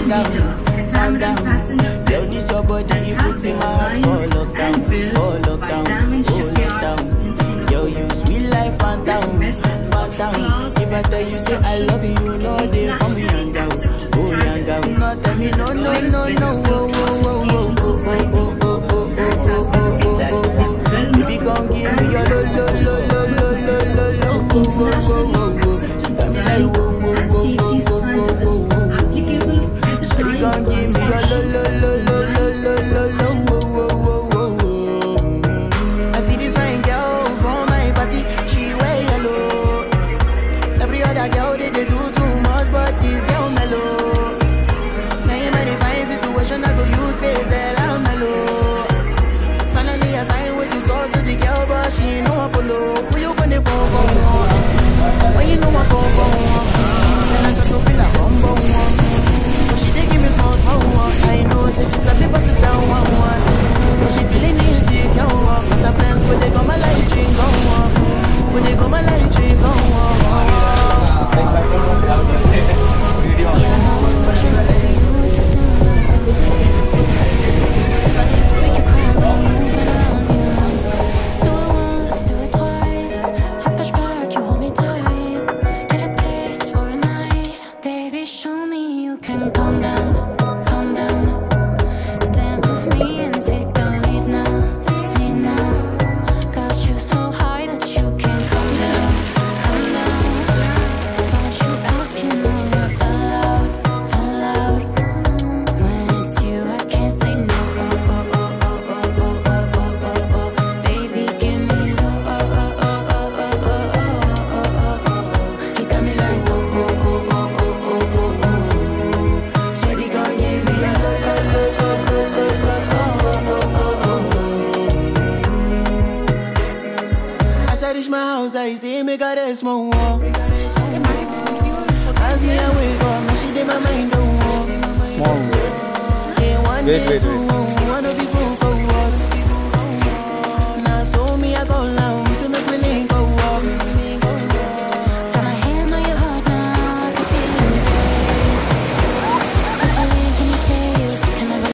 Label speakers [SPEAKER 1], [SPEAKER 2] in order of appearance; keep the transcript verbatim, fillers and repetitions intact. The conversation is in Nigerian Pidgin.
[SPEAKER 1] down, calm down. Yo, this your body, you put in my heart for lockdown, for lockdown, oh lockdown. Yo, you sweet life, phantom, phantom. If I tell you say I love you, you know they for me young girl, oh young girl. No tell me no, no, no, no, oh, oh, oh, oh, oh, oh, oh, oh, oh, oh, oh, oh. Baby, gon' give me your lo, lo, lo, lo, lo, lo, lo, lo, oh, oh, oh, oh, oh. You got me like whoa, whoa, whoa, whoa, whoa, whoa, whoa. Shawty gon' give me your lo, lo, lo, lo, lo, lo, lo, lo, oh, oh, oh, oh, oh. I see this fine girl from my party, she wear yellow. Every other girl they, they do too much, but this girl mellow. Now in my fine situation, I go use they tell I'm mellow. Finally I find way to talk to the girl, but she ain't no one follow. Who you gonna phone for? When you know I go for one, then I just feel like bum bum one. But she dey give me small small one. I know say she's a bit bust it down one one. But she feeling insecure, cause her friends when they go my light drink go on, when they go my light drink go on. I say me got a small walk. As me I wake up, now she did my mind don't walk.
[SPEAKER 2] Small walk. Wait, wait, wait.